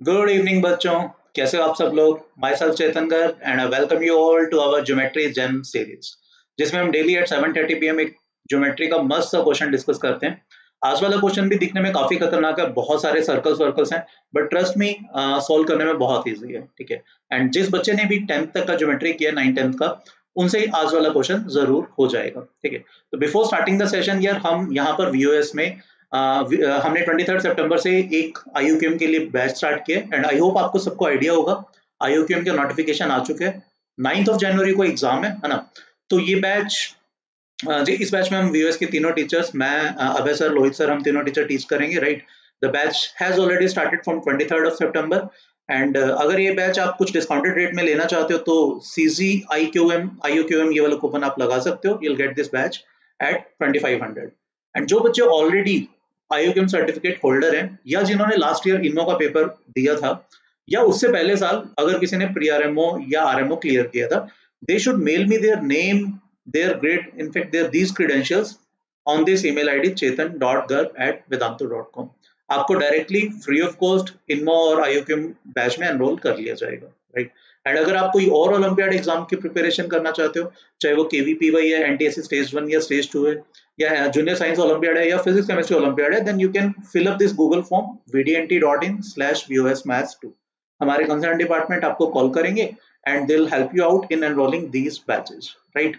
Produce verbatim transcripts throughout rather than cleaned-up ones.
Good evening बच्चों, कैसे हो आप सब लोग। My self Chetan Garg and I welcome you all to our geometry gem series, जिसमें हम daily at seven thirty P M एक ज्योमेट्री का मस्त सा क्वेश्चन डिस्कस करते हैं। आज वाला क्वेश्चन भी दिखने में काफी खतरनाक है, बहुत सारे सर्कल्स वर्कल्स हैं, बट ट्रस्ट मी सॉल्व करने में बहुत ईजी है। ठीक है, एंड जिस बच्चे ने भी टेंथ तक का ज्योमेट्री किया, नाइन टेंथ का, उनसे ही आज वाला क्वेश्चन जरूर हो जाएगा। ठीक है, तो बिफोर स्टार्टिंग द सेशन यार, हम यहाँ पर वीओएस में Uh, हमने ट्वेंटी थर्ड सितंबर से एक आईयूक्यूएम के लिए बैच स्टार्ट किया एंड आई होप आपको सबको आइडिया होगा। आईयूक्यूएम के नोटिफिकेशन आ चुके हैं, नाइन्थ ऑफ जनवरी को एग्जाम है है ना। तो ये बैच, जी इस बैच में हम वीओएस के तीनों टीचर्स, मैं अभय सर, लोहित सर, हम तीनों टीचर टीच करेंगे। Right, the batch has already started from twenty third of September and अगर ये बैच आप कुछ डिस्काउंटेड रेट में लेना चाहते हो तो CG I Q M I U Q M ये वाला कूपन आप लगा सकते हो। You'll get this batch at twenty five hundred. And जो बच्चे ऑलरेडी आईयूक्यूएम सर्टिफिकेट होल्डर हैं या जिन्होंने लास्ट ईयर इनमो का पेपर दिया था या उससे पहले साल अगर किसी ने प्री आरएमओ या आरएमओ क्लियर किया था, they should mail me their name, their grade, in fact their these credentials on this email id chetan dot garg at vedantu dot com। आपको directly free of cost INMO और IUQM batch में enrol कर लिया जाएगा। Right, and अगर आप कोई और ओलंपियाड एग्जाम की प्रिपरेशन करना चाहते हो, चाहे वो केवीपीवाई है, एनटीएससी स्टेज वन या स्टेज टू है, या जूनियर साइंस ओलंपियाड है या फिजिक्स केमिस्ट्री ओलंपियाड है, then you can fill up this Google form vdnt dot in slash vos maths two. हमारे कंसर्न डिपार्टमेंट आपको कॉल करेंगे and they will help you out in enrolling these batches. Right,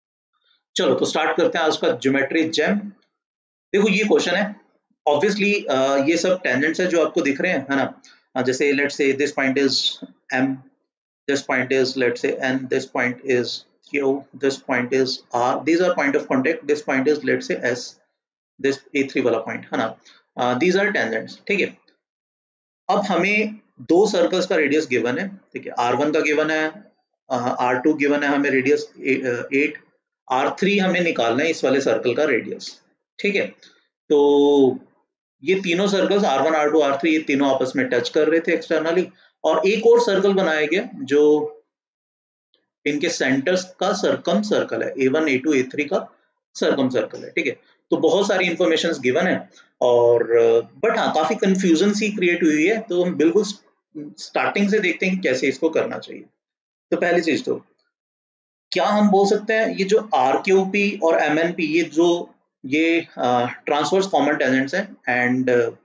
चलो तो start करते हैं आज का ज्योमेट्री जेम। देखो ये क्वेश्चन है, ऑब्वियसली ये सब टेंजेंट्स है जो आपको दिख रहे हैं, है ना। uh, जैसे let's say this point is M, this point is let's say n, this point is q, this point is r, these are point of contact, this point is let's say s, this a three वाला point है ना। uh, these are tangents। ठीक है, अब हमें दो circles का radius given है। ठीक है, आर वन का गिवन है, आर टू गिवन है, हमें रेडियस एट, आर थ्री हमें निकालना है इस वाले सर्कल का रेडियस। ठीक है, तो ये तीनों circles R one, R two, are three, ये तीनों आपस में टच कर रहे थे एक्सटर्नली, और एक और सर्कल बनाया गया जो इनके सेंटर्स का सरकम सर्कल है, A one, A two, A three का सरकम सर्कल है। ठीक है, तो बहुत सारी इंफॉर्मेशन गिवन है और बट हाँ काफी कंफ्यूजन सी क्रिएट हुई है, तो हम बिल्कुल स्टार्टिंग से देखते हैं कि कैसे इसको करना चाहिए। तो पहली चीज, तो क्या हम बोल सकते हैं ये जो आर क्यू पी और एम एन पी, ये जो ये ट्रांसवर्स कॉमन टेंजेंट्स हैं and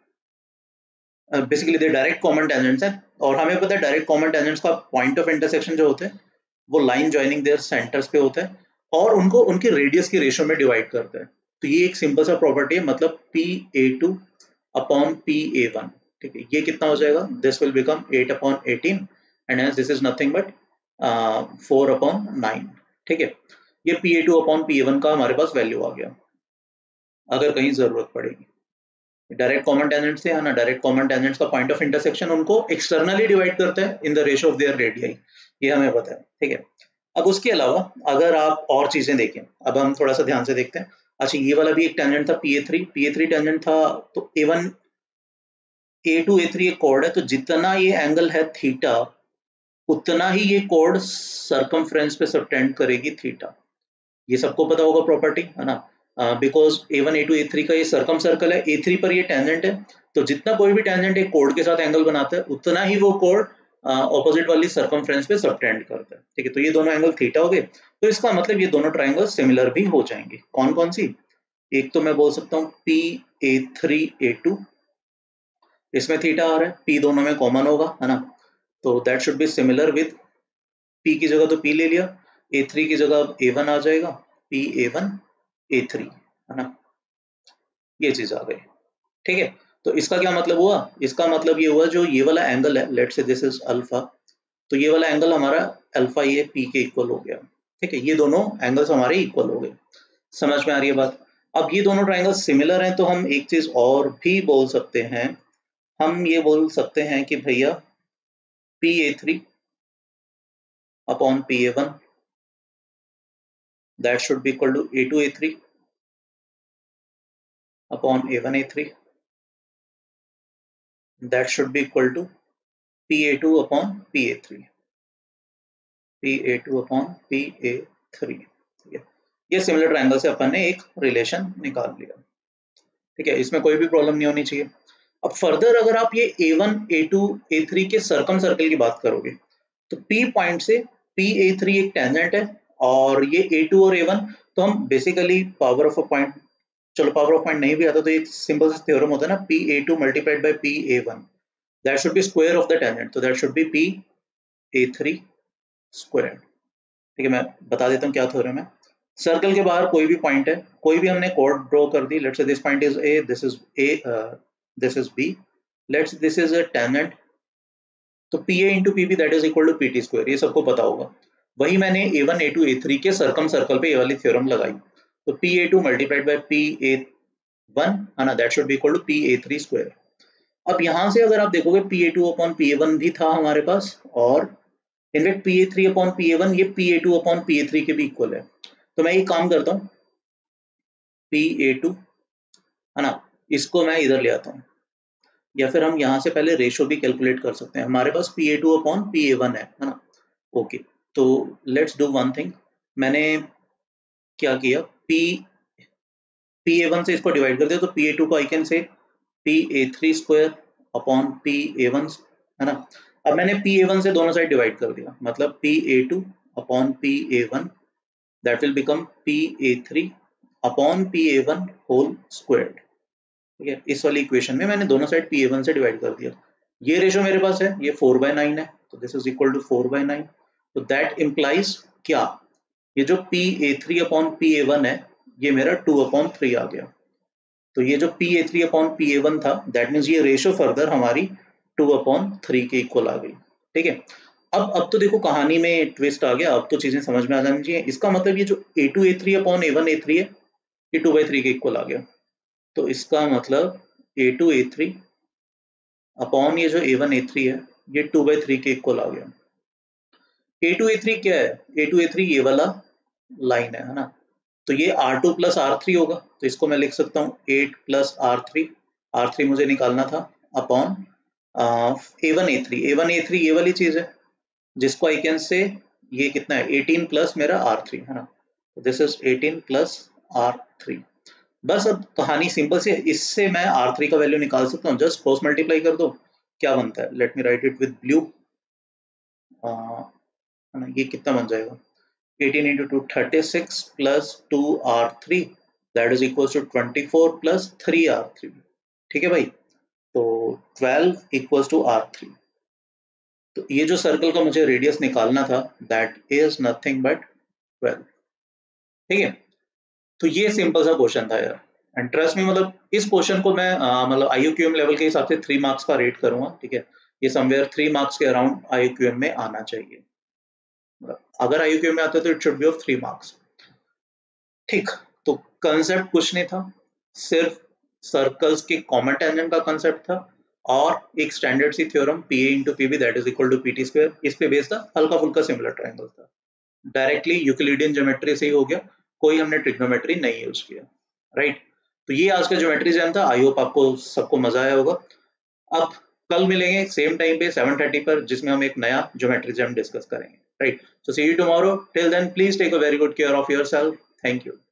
basically they direct common tangents हैं, और हमें पता है डायरेक्ट कॉमन टेंजेंट्स का पॉइंट ऑफ इंटरसेक्शन जो होते हैं वो लाइन ज्वाइनिंग देयर सेंटर्स पे होता है और उनको उनके रेडियस की रेशियो में डिवाइड करता है। तो ये एक सिंपल सा प्रॉपर्टी है, मतलब P A two upon P A one. ठीक है, ये कितना हो जाएगा, this will become eight upon eighteen and hence this is nothing but four upon nine. ठीक है, ये P A two upon P A one का हमारे पास वैल्यू आ गया अगर कहीं जरूरत पड़ेगी। डायरेक्ट कॉमन टेंजेंट्स से, है ना, डायरेक्ट कॉमन टेंजेंट्स का पॉइंट ऑफ इंटरसेक्शन उनको एक्सटर्नली डिवाइड करता है in the ratio of their radius, ये हमें पता है। ठीक है, अब उसके अलावा अगर आप और चीजें देखें, अब हम थोड़ा सा ध्यान से देखते हैं। अच्छा, ये वाला भी एक टेंजेंट था P A three, P A three tangent था, तो A one, A two, A three एक कॉर्ड है, तो जितना ये एंगल है थीटा उतना ही ये कॉर्ड सर्कमफ्रेंस पे सबटेंड करेगी थीटा। ये सबको पता होगा प्रॉपर्टी, है ना, because A one, A two, A three का ये सर्कम सर्कल है, ए थ्री पर ये टेंजेंट है, तो जितना कोई भी टेंजेंट एक कोड के साथ एंगल बनाता है उतना ही वो कोड ऑपोजिट वाली सर्कमफ्रेंस पे सबटेंड करता है। ठीक है, तो ये दोनों एंगल थीटा हो गए, तो इसका मतलब ये दोनों ट्राइंगल सिमिलर भी हो जाएंगे। कौन कौन सी, एक तो मैं बोल सकता हूँ P A three A two, इसमें थीटा आ रहा है, पी दोनों में कॉमन होगा, है ना, तो that should be similar with P की जगह तो पी ले लिया, ए थ्री की जगह ए वन आ जाएगा, P A one A three, है ना, ये चीज आ गई। ठीक है, तो इसका क्या मतलब हुआ, इसका मतलब ये हुआ जो ये वाला एंगल है, let's say this is alpha, तो ये वाला एंगल हमारा अल्फा ये पी के इक्वल हो गया। ठीक है, ये दोनों एंगल्स हमारे इक्वल हो गए। समझ में आ रही है बात। अब ये दोनों ट्राइंगल सिमिलर हैं, तो हम एक चीज और भी बोल सकते हैं, हम ये बोल सकते हैं कि भैया P A three upon P A one that should be equal to a two a three upon a one a three, that should be equal to p a two upon p a three, p a two upon p a three। ठीक है, ये similar triangle से अपन ने एक relation निकाल लिया। ठीक है, इसमें कोई भी प्रॉब्लम नहीं होनी चाहिए। अब फर्दर अगर आप ये A one, A two, A three के सर्कम सर्कल की बात करोगे तो P पॉइंट से P ए थ्री एक टेंजेंट है और ये ए टू और ए वन, तो हम basically power of a point, चलो पावर ऑफ पॉइंट नहीं भी आता तो एक सिंपल सा थ्योरम होता है ना, P A two multiplied by P A one, that should be square of the tangent, तो that should be P A three square. ठीक है, मैं बता देता हूँ क्या थ्योरम है। सर्कल के बाहर कोई भी पॉइंट है, कोई भी हमने कॉर्ड ड्रॉ कर दी, let's say this point is A, this is A, this is B, let's this is a tangent, तो P A into P B that is equal to P T square, ये सबको पता होगा। वही मैंने A one, A two, A three के circumcircle पे ये वाली थ्योरम लगाई, तो P A two multiplied by P A one है ना, that should be equal to P A three square. अब यहाँ से अगर आप देखोगे P A two upon P A one भी था हमारे पास, और in fact P A three upon P A one ये P A two upon P A three के भी इक्वल है। तो मैं ये काम करता हूँ, पी ए टू है ना, इसको मैं इधर ले आता हूँ, या फिर हम यहाँ से पहले रेशो भी कैलकुलेट कर सकते हैं। हमारे पास P A two upon P A one है है ना। ओके, तो लेट्स डू वन थिंग, मैंने क्या किया, पी पी ए वन से इसको डिवाइड कर दिया, तो पी ए टू को I can say P A three square upon P A one है ना। अब मैंने पी ए वन से दोनों साइड डिवाइड कर दिया, मतलब P A two upon P A one that will become P A three upon P A one whole squared. ठीक है, इस वाली इक्वेशन में मैंने दोनों साइड पी ए वन से डिवाइड कर दिया। ये रेशो मेरे पास है, ये फोर बाय नाइन है, तो this is equal to four by nine, तो दैट इम्प्लाइज क्या, ये जो P A three upon P A one है ये मेरा टू अपॉन थ्री आ गया। तो ये जो P A three upon P A one था, दैट मीन्स ये रेशो फर्दर हमारी टू अपॉन थ्री के इक्वल आ गई। ठीक है, अब अब तो देखो कहानी में ट्विस्ट आ गया, अब तो चीजें समझ में आ जानी चाहिए। इसका मतलब ये जो A two A three upon A one A three है ये टू बाई थ्री के इक्वल आ गया, तो इसका मतलब A two A three upon ये जो ए वन ए थ्री है ये टू बाई थ्री के इक्वल आ गया। ए टू ए थ्री क्या है, ए टू ए थ्री ये वाला लाइन है है ना, तो ये R two plus R three होगा, तो इसको मैं लिख सकता हूँ eight plus R three, are three मुझे निकालना था, upon A one A three, A one A three ये वाली चीज है जिसको आई कैन से ये कितना है एटीन प्लस मेरा आर थ्री है ना, this is eighteen plus R three. बस अब कहानी सिंपल सी है, इससे मैं आर थ्री का वैल्यू निकाल सकता हूँ, जस्ट क्रॉस मल्टीप्लाई कर दो, क्या बनता है, let me write it with blue, ये कितना बन जाएगा, eighteen into two thirty six plus two are three that is equal to twenty four plus three are three. ठीक है भाई, तो twelve equals to are three. तो ये जो सर्कल का मुझे रेडियस निकालना था that is nothing but twelve. ठीक है, तो ये सिंपल सा क्वेश्चन था यार, एंड ट्रस्ट में मतलब इस क्वेश्चन को मैं आ, मतलब आईयूक्यूएम लेवल के हिसाब से थ्री मार्क्स का रेट करूंगा। ठीक है, ये समवेयर थ्री मार्क्स के अराउंड आईयूक्यूएम में आना चाहिए, अगर आईयूक्यूएम में आता है तो it should be of three marks. ठीक, तो कंसेप्ट कुछ नहीं था, सिर्फ सर्कल्स के कॉमन टेंजेंट का कंसेप्ट था और एक standard C theorem P A into P B that is equal to P T square, इस पे बेस्ड था, हल्का फुल्का सिमिलर ट्रायंगल था, डायरेक्टली यूक्लिडियन ज्योमेट्री से ही हो गया, कोई हमने ट्रिग्नोमेट्री नहीं यूज किया। राइट, तो ये आज का ज्योमेट्री जैम था, आई होप आपको सबको मजा आया होगा। अब कल मिलेंगे सेम टाइम पे सेवन थर्टी पर, जिसमें हम एक नया ज्योमेट्री जैम डिस्कस करेंगे। Right, so see you tomorrow. Till then, please take a very good care of yourself. Thank you.